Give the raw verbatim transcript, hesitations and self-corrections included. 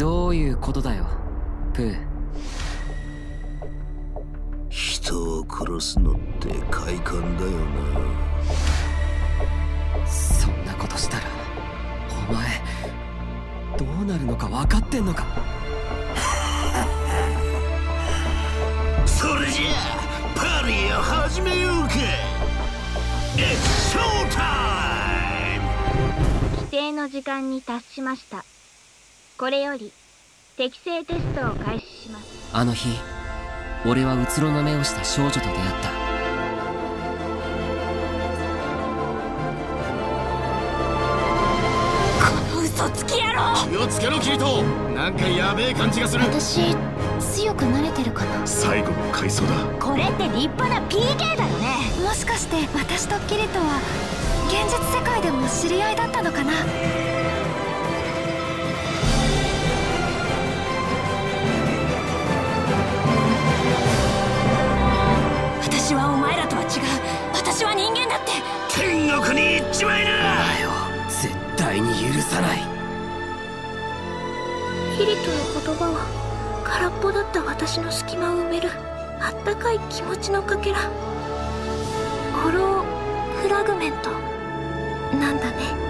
どういうことだよプー。 人を殺すのって快感だよな。 そんなことしたらお前どうなるのか分かってんのか。 それじゃあパーティーを始めようか。 It's show time! 規定の時間に達しました。これより適正テストを開始します。 あの日俺はうつろの目をした少女と出会った。 この嘘つき野郎。 気をつけろキリト。なんかやべえ感じがする。 私強くなれてるかな。 最後の回想だ。 これって立派な ピーケー だよね。もしかして私とキリトは現実世界でも知り合いだったのかな。私はお前らとは違う。私は人間だって。 天国に行っちまいな。 だよ絶対に許さない。 キリトの言葉は空っぽだった私の隙間を埋めるあったかい気持ちのかけら。ホローフラグメントなんだね。